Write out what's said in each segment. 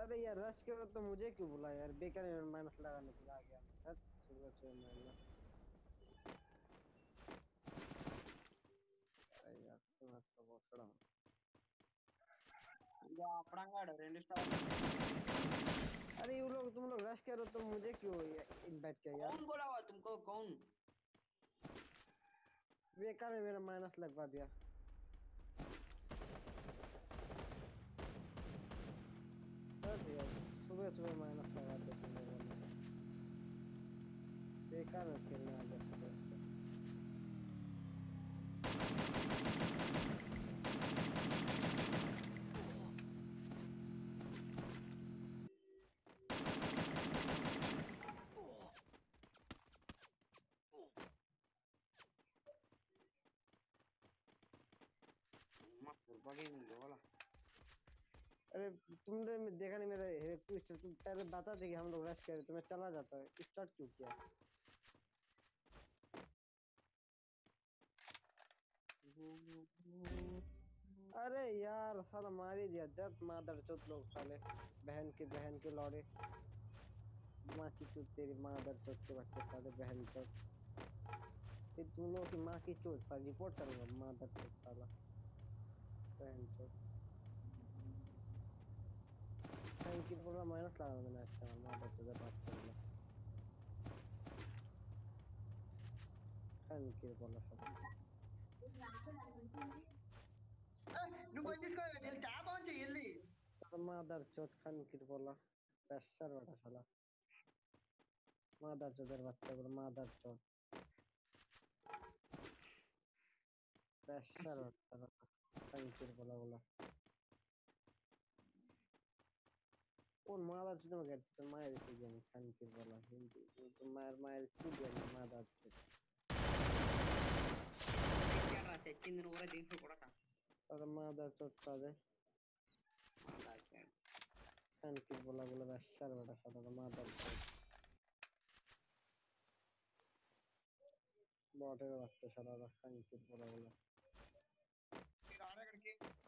अरे यार रश करो तो मुझे क्यों बुला यार, बेकार में माइनस लगाने के लिए आ गया मैं। हट, सुबह सुबह माइनस। अरे यार तुम तो बहुत बड़ा हो। ఇక అప్పుడంగాడు 2 స్టార్లు अरे ये लोग, तुम लोग रश करो तो मुझे क्यों इनवाइट किया यार। कौन बोला हुआ तुमको कौन बेकार में मेरा माइनस लगवा दिया। हट यार, सुबह सुबह माइनस लगा दिया तुम लोगों ने। बेकार में खेलने आ गया सुबह सुबह। మా दुर्भाग्य नहीं बोला अरे तुमने देखा नहीं मेरा ट्विस्ट, तुम पहले बता थे कि हम लोग रश करें तो मैं चला जाता, स्टार्ट क्यों किया। अरे यार साला मार ही दिया, जब मादर चोत लोग साले, बहन के लौड़े। माँ की चोट तेरी मादर चोत के बच्चे साले, बहन चोत। फिर तुम लोगों की माँ की चोट साला रिपोर्ट करूंगा, मादर चोत साला, बहन चोत। थैंक यू बोला, माइनस लगा मैंने। अच्छा मादर चोत बात करूंगा। थैंक यू बोला साला। నువ్వు బండి తీసుకో ట్యాబ్ ఆన్ చెయ్యి వెళ్ళి मादर चोत खान की बोला, प्रेशर बड़ा साला। मादर चोदर बच्चा बोला, मादर चोत प्रेशर बड़ा साला। थैंक यू बोला बोला। কোন মাদার চোদ আমাকে তো মায়ের সুজি আমি খানকির বলা হিন্দি তো মায়ের সুজি আমি মাদার চোদ। क्या सचिन ने पूरा दिन को पड़ा তাহলে মাদার চোদ তাদের था খানকির বলা বলে ব্যবসার বেটা সাদা মাদার চোদ বটের বাচ্চা সাদা খানকির বলা বলে। రారా ఇక్కడికి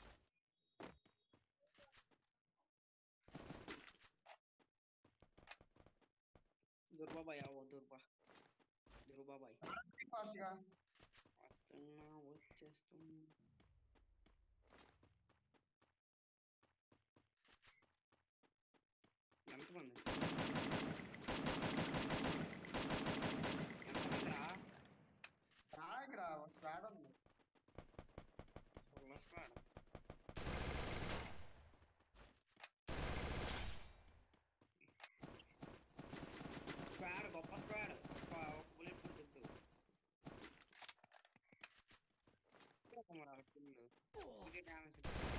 दुर्बा भाई आओ दुर्बा दुर्बा भाई ఫాస్ట్ గా వస్తున్నా వచ్చేస్తున్నా ఎంతమంది ఎంతమంది రా రా ఇక్కడ స్క్వాడ్ ఉంది స్క్వాడ్ స్క్వాడ్ గొప్ప స్క్వాడ్ ఒక బుల్లెట్ దుద్దు ఇదే డ్యామేజ్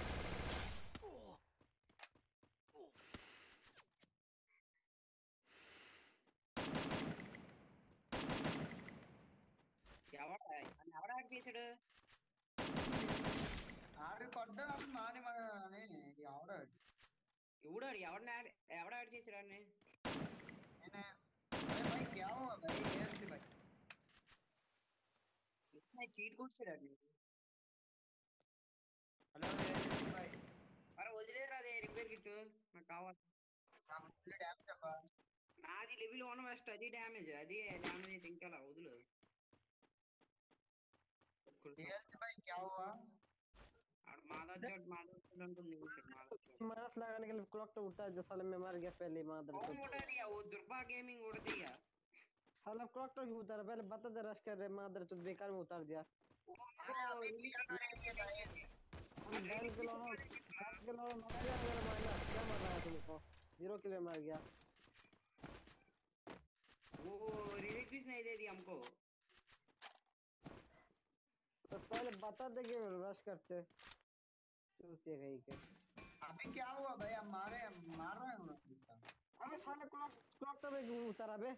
ఎవడ యాడ్ చేశాడు ఆడు కొట్టడం అప్పుడు మాని అని ఎవడు ఎవడాడు ఎవడ యాడ్ చేశాడు అని నేనే अरे भाई क्या हुआ भाई एएलसी भाई చీట్ కొట్టాడు हेलो एएलसी भाई అరే వదిలేరా అదే రిపేర్ కిట్ నాకు కావాలి నాకు ఫుల్ డ్యామేజ్ అబ్బా నాది లెవెల్ 1 వెస్ట్ అది డ్యామేజ్ అయితే ఇంకలా వదులు एएलसी भाई क्या हुआ माधव अंటుంది माधव माइनस लगाने के लिए क्लॉक तो उठता है जो साले में मर गया पहले मादर कौन चोद। उड़ा दिया वो दुर्बा गेमिंग उड़ दिया साला क्लॉक तो क्यों उतारा, पहले बता दे रश कर रहे मादर चोद, बेकार में उतार दिया। उनको अरे अभी किया था ये भाई हम रिलीज भी सुनवा बहन के लोग मर गया मेरा माइनस, क्या मर रहा है तुमको, 0 के लिए मर गया। वो रिलीज भी नहीं दे दिया हमको तो पहले बता दे कि रश करते चूतिया कहीं के। अभी क्या हुआ भाई अब मार रहे हो ना अबे साले क्लॉक क्लॉक तो मैं क्यों उतारा बे,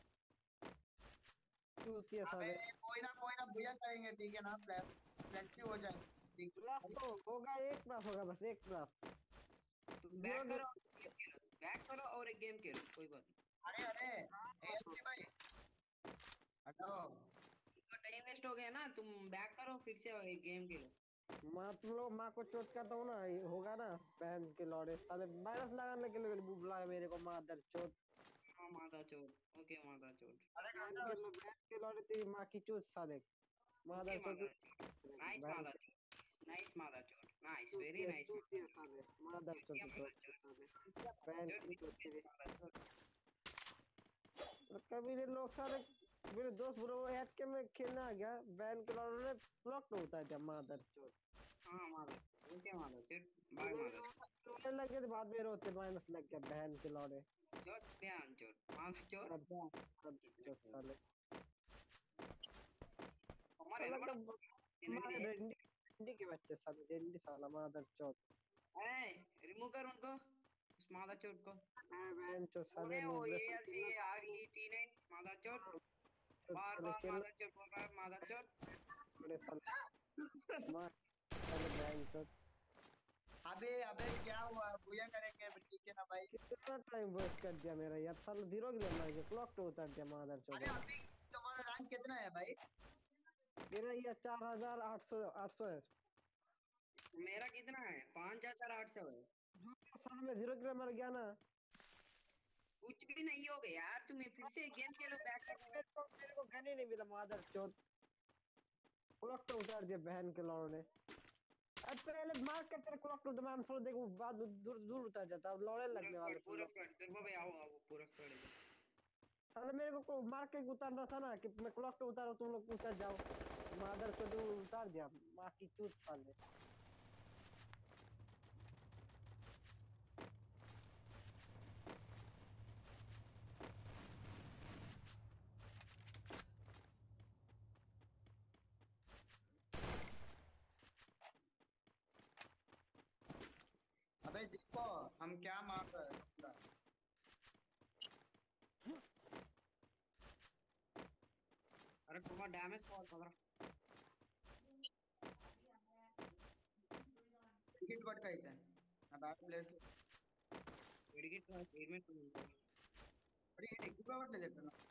चूतिया अबे साले। कोई ना भैया कहेंगे ठीक है ना प्लस ही हो जाएगा ठीक प्लस है तो होगा, एक प्लस होगा बस, एक प्लस। तुम जीरो बैक करो और एक गेम खेलो कोई बात नहीं अरे अरे एएलसी भाई हेलो टाइम वेस्ट हो गया ना तुम बैक करो फिर से एक गेम खेलो माँ तुम लोग माँ को चोट करता हूँ ना ये होगा ना बहन के लौड़े साले वायरस लगाने के लिए बुलाया मेरे को मादर चोट हाँ मादा चोट। ओके मादा चोट। अरे बहन गांजा के लौड़े तेरी माँ की चोट साले ओके मादर चोट मादा चोट। नाइस बहन मादा के चोट। नाइस मादा चोट। नाइस वेरी चूतिया नाइस मादा चूतिया चोट। साले मादर चूतिया चोट मादा चोट चोट। साले चूतिया मादा बहन चोट। की चोट यूजलेस तेरी मादा चोट। और कभी ने लोग साले मेरे दोस्त ब्रो ऐड के में खेलने आ गया बहन के लौड़े ने ब्लॉक तो होता है मादर चोट हाँ मादा चोट। ओके मादा चोट। बाय मादा चोट। रोने लग गए तो बाद में रोते माइनस लग गया बहन के लौड़े चोट बयान चोट। मादा चोट और बहन कितना चोट चोट। साले हमारे साला नंबर का हमारे इन्हें रेंडी रेंडी के बच्चे साले रेंडी साला मादर चोट ए रिमूव कर उनको उस मादा चोट को। बहन चोट कौन साले है वो नूबड़े ये ऐसी साले आर ई टी ने मादा चोट। चोट बार साले बार खेलना मादा चोट बोल रहा है मादा चोट। बड़े साले मार साले बहन चोट अबे अबे क्या हुआ भूया करेंगे ठीक है ना भाई। कितना टाइम वेस्ट कर दिया मेरा यार साला 0 के लिए मार के क्लॉक तो उतार दिया मादर चोट अरे अभी तुम्हारा रैंक कितना है भाई। मेरा ये 4800 है मेरा कितना है 5800 है। साल में 0 के लिए मर गया ना कुछ भी नहीं हो गया यार तुम्हें फिर से गेम खेलो बैक करो। मेरे को गन ही नहीं मिला मादर चोट क्लॉक तो उतार दिया बहन के लौड़े ने अब पहले मार के तेरे क्लॉक तो मैं थोड़ा देखो बाद दूर दूर उतर जाता अब लौड़े लगने वाले सब पूरा लोग स्क्वाड दुर्बा भाई आओ आओ पूरा स्क्वाड है। साले मेरे को मार के उतारना था ना कि मैं क्लॉक पे उतारो तुम लोग उतर जाओ मादर चोट उतार दिया माँ की चूत साले अबे देखो हम क्या मार रहे हैं पूरा। अरे तुम्हारा डैमेज बहुत पकड़ा। टिकट कट का है ना बैट प्लेस। विकेट का स्पीड में तुम अरे ये टिकट कट ले देते ना।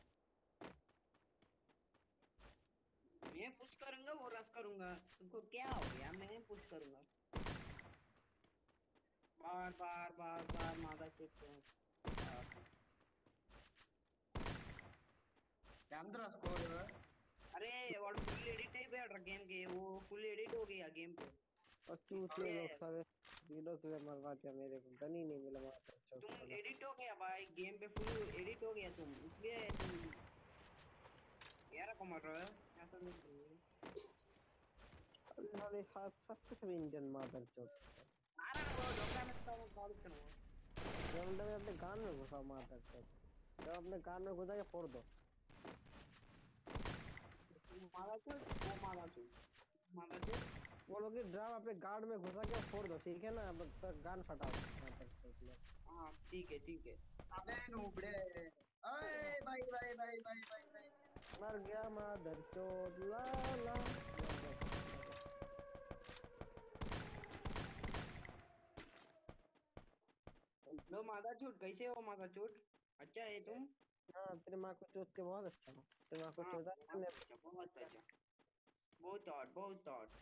मैं पुश करूंगा वो रश करूंगा तुमको क्या हो गया मैं पुश करूंगा बार बार बार बार मादा चुप कैमरा स्कोर अरे वाడు फुल एडिट అయిపోయాడు गेम के वो फुल एडिट हो गया गेम पे और चूतिए इसलिए लोग साले 0 के लिए मरवा दिया मेरे को गन ही नहीं मिला मादर चोट तुम साला एडिट हो गया भाई गेम पे फुल एडिट हो गया तुम इसलिए तुम यार को मर रहे हो ऐसा नहीं करो साले सब इंडियन मादर चोट आरा ना वो डोका में स्टॉप कॉल करो जब मैं अपने कान में घुसा मादर चोट जब अपने कान में घुसा के फोड़ दो मारा तो वो मारा तो बोलोगे ड्राम अपने गार्ड में घुसा के फोड़ दो ठीक है ना अब गान फटा दो मादर चोट में हाँ ठीक है अबे नूबड़े अरे भाई भाई भाई भाई भाई भाई मर गया मादर चोट ला ला लो मादा चूट कैसे हो मादा चूट अच्छा है तुम हाँ तेरे माँ को चोट के बहुत अच्छा हो तेरे माँ को हाँ चोट बहुत अच्छा बहुत थॉट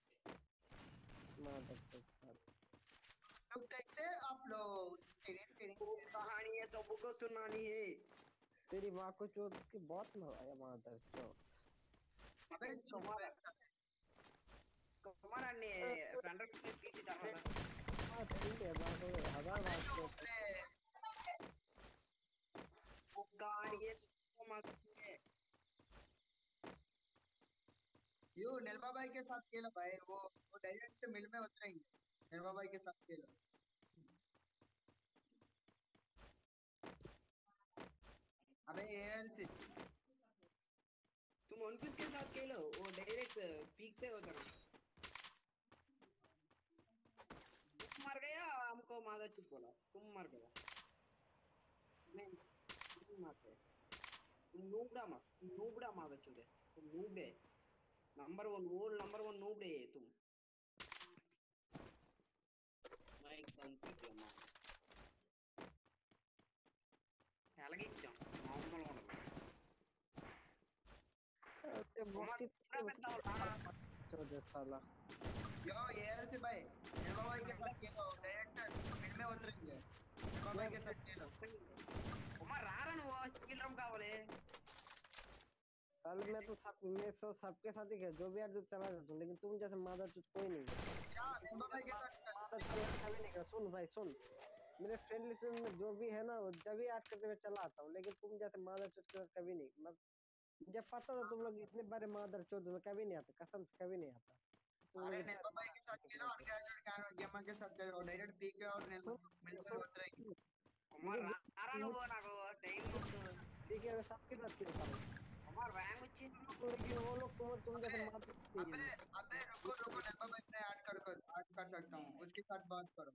मादर चोट तो कैसे आप लोग कहानी है सबको सुनानी है तेरी माँ को चोट के बहुत मजा मादर चोट अबे तुम्हारा ने फ्रेंड ने पीसी था हाँ ठीक है बात हो हजार बात चोट वो कहानी है सबको मादा है यो नेलवा भाई के साथ खेला भाई वो डायरेक्ट मिल में उतरेंगे नेलवा भाई के साथ खेला। अबे एएलसी तुम अंकुश के साथ खेलो वो डायरेक्ट पीक पे होता ना तुम मर गया हमको मादा चुप बोला तुम मर गया मैं तुम मर गए तुम नूबड़ा मादा चुप है तुम नूबड़े नंबर वन नूबड़े तुम माइक बंद कर दिया मां అలాగే ఇచ్చాం మామూలుగా ఉండదు ते मोटी पूरा करता हो चौदह साला। यो एएलसी भाई निर्मल भाई के साथ खेलो डायरेक्ट मिड में उतरेंगे निर्मल भाई के साथ खेलो उमर रारा नु स्किल रम कावले साल में तो सबके साथ ही खेल जो भी यार जो चला जाता हूँ, लेकिन तुम जैसे मादर चोद कोई नहीं है। क्या निर्मल भाई के साथ मादर चोद कभी नहीं कर। सुन भाई सुन, मेरे फ्रेंड लिस्ट में जो भी है ना वो जब भी ऐड करते हुए चला आता हूँ, लेकिन तुम जैसे मादर चोद कभी नहीं। मुझे पता था तुम लोग इतने बारे मादर चोद में कभी नहीं आते, कसम से कभी नहीं आता तुम अरे लोग इतने निर्मल भाई के साथ खेलो अनग्रेजुएट गेमर के साथ खेलो डायरेक्ट पीके और निर्मल मिड में उतरेंगे उमर रारा नु नाको टाइम मुद्दु ठीक है मैं सबके साथ खेलता हूँ, उमर रैंक వచ్చి लेकिन वो लोग तुम जैसे मादर नहीं अबे है। अबे रुको रुको निर्मल भाई मैं ऐड कर सकता हूँ उसके साथ बात करो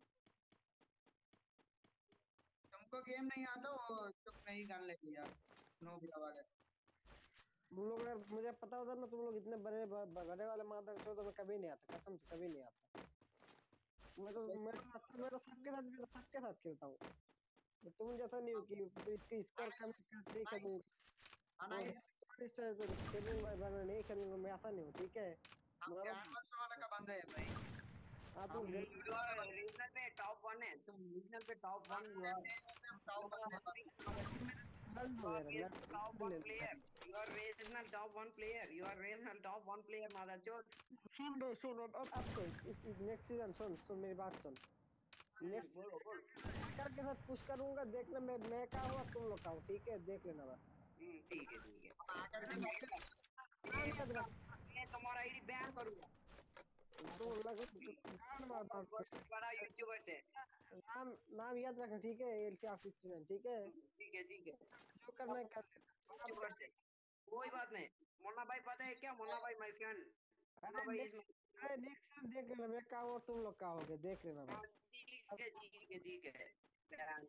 तुमको गेम नहीं आता वो तुम नहीं गन ले लिया नो बिया वाले तुम लोग अगर मुझे पता होता ना तुम लोग इतने बड़े वाले मादर चोद में कभी नहीं आता, कसम से कभी नहीं आता। मैं तो सबके साथ खेलता हूँ। तो तुम जैसा नहीं हो कि इसकी स्कोर कम नहीं करूंगा और नाइस खेलूंगा वरना नहीं खेलूंगा, मैं ऐसा नहीं हूँ ठीक है। हम मतलब ग्रैंड मास्टर वाला का बंदा है भाई हाँ हम तुम यू आर रीजनल पे टॉप 1 है तुम रीजनल पे टॉप 1 यू आर टॉप लड़ लो मेरा top ले 1 लो player. You are regional top 1 player. You are regional top 1 player, Madachod. सुन अब सुन इस नेक्स्ट सीजन सुन मेरी बात सुन। नेक्स्ट बोलो बोलो के साथ पुश करूंगा, देखना मैं का हुआ तुम लोग का हो, ठीक है देख लेना बस। ठीक है ठीक है आकर के नाम याद रख, मैं तुम्हारा आईडी बैन करूंगा तो लग गांड मार मार बहुत बड़ा यूट्यूबर से नाम नाम याद रखना ठीक है, एलटी ऑफ सीजन ठीक है, ठीक है जो करना है कर लेना। यूट्यूबर से कोई बात नहीं मुन्ना भाई पता है क्या मुन्ना भाई माय फ्रेंड मुन्ना अरे भाई इज नेक्स्ट सीजन देख लेना, मैं का हुआ तुम लोग का होगे देख लेना बस। ठीक है बैन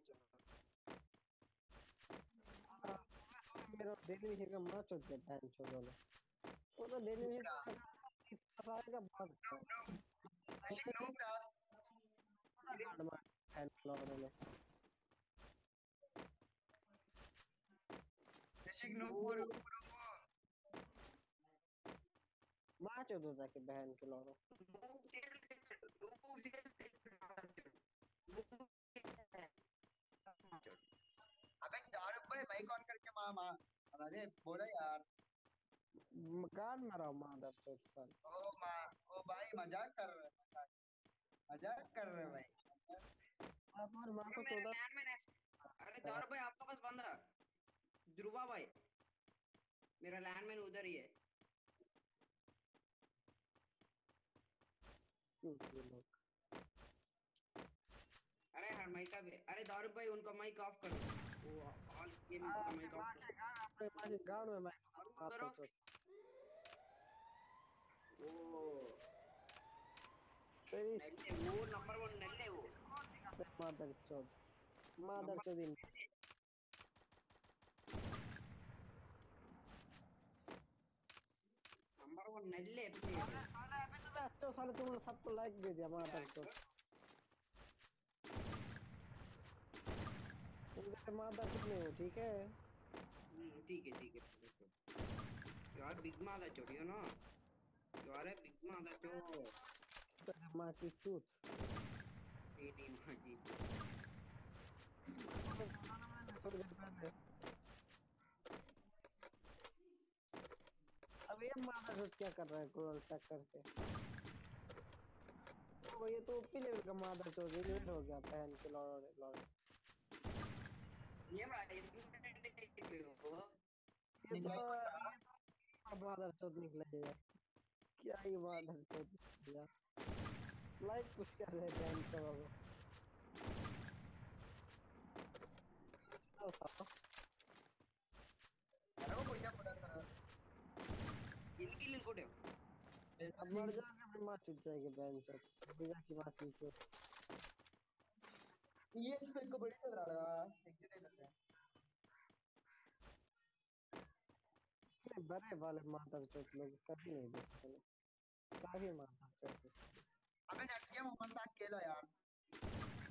मेरा डेली विजन का मैच होता है बैंच वाला, वो तो डेली विजन का बहुत गांड मार फैन फ्लोर में मैच होता है कि बहन के लोरो अबे दारू भाई माइक ऑन करके अरे बोला यार गांड मारा मादर चोद साल। ओ भाई मजाक कर रहे हैं मजाक कर रहे हैं भाई आप और मां को मेरे चौदह लैंड में अरे दौर भाई आपका पास बंदा ध्रुवा भाई मेरा लैंडमैन उधर ही है लोग अरे हर माइक का भी अरे दौर भाई उनका माइक ऑफ करो वो ऑल गेम का माइक ऑफ करो गांड में मैं करो ओ तेरी नल्ले वो नंबर 1 नल्ले वो मादर चोद इन नंबर 1 नल्ले प्लेयर साले अभी तो मैं अच्छा साले तुम लोग सबको लाइक दे दिया मादर चोद, तुम जैसे मादर चोद नहीं हो ठीक है। ठीक है यार बिग मादा छोड़ियो ना यार बिग मादा चो मां की चूत तेरी मां की थोड़ी देर पहले अब ये मादर चोद क्या कर रहा है गोल टक्कर से, तो ये तो ओपी लेवल का मादर चोद एलिमिनेट हो गया बहन के लॉर्ड ये मां ये तो मादर चोद निकला यार, क्या ही मादर चोद यार, लाइक पुश कर रहे हैं बहन को बाबा अरे वो भैया बोला था इनकी लिल कोटे अब मर जाओगे फिर मां चुट जाएगी बहन चोद बिना की मां की चोद ये इसको बड़ी चल रहा है एक्सीडेंट होता है बड़े वाले मादर चोद लोग कभी नहीं देखते काफी मादर चोद अबे नेट गेम अपन साथ खेलो यार